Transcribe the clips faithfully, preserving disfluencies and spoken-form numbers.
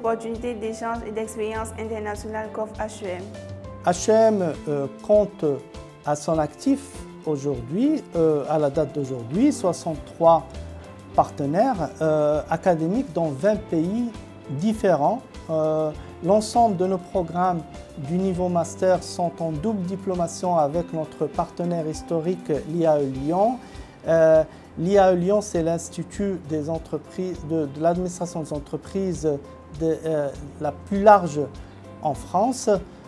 opportunités d'échange et d'expérience internationale qu'offre H E M? H E M euh, compte à son actif aujourd'hui, euh, à la date d'aujourd'hui, soixante-trois partenaires euh, académiques dans vingt pays différents. Euh, L'ensemble de nos programmes du niveau master sont en double diplomation avec notre partenaire historique, l'I A E Lyon. Euh, L'I A E Lyon, c'est l'Institut des entreprises, de, de l'administration des entreprises de, euh, la plus large en France.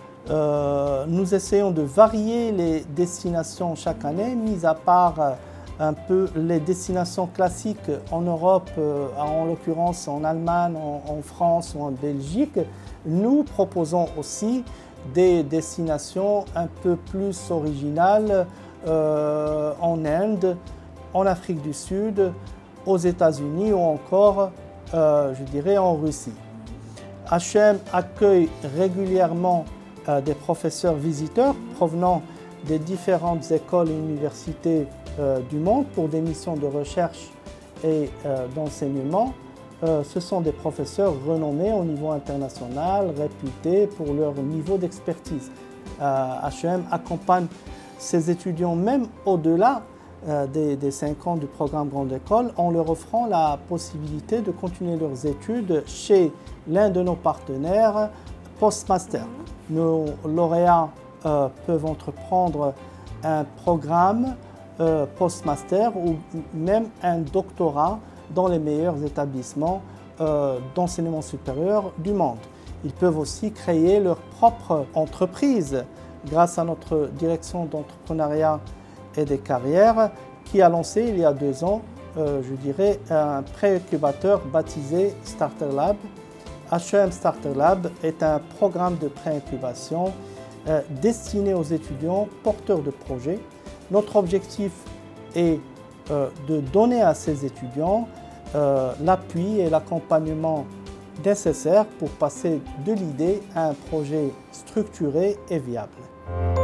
Euh, nous essayons de varier les destinations chaque année, mis à part euh, un peu les destinations classiques en Europe, euh, en l'occurrence en Allemagne, en, en France ou en Belgique. Nous proposons aussi des destinations un peu plus originales euh, en Inde, en Afrique du Sud, aux États-Unis ou encore, euh, je dirais, en Russie. H E M accueille régulièrement euh, des professeurs visiteurs provenant des différentes écoles et universités euh, du monde pour des missions de recherche et euh, d'enseignement. Euh, ce sont des professeurs renommés au niveau international, réputés pour leur niveau d'expertise. Euh, H E M accompagne ses étudiants même au-delà euh, des, des cinq ans du programme Grande École en leur offrant la possibilité de continuer leurs études chez l'un de nos partenaires post-master. Nos lauréats euh, peuvent entreprendre un programme euh, post-master ou même un doctorat dans les meilleurs établissements euh, d'enseignement supérieur du monde. Ils peuvent aussi créer leur propre entreprise grâce à notre direction d'entrepreneuriat et des carrières qui a lancé il y a deux ans, euh, je dirais, un pré-incubateur baptisé Starter Lab. H E M Starter Lab est un programme de pré-incubation euh, destiné aux étudiants porteurs de projets. Notre objectif est euh, de donner à ces étudiants euh, l'appui et l'accompagnement nécessaires pour passer de l'idée à un projet structuré et viable.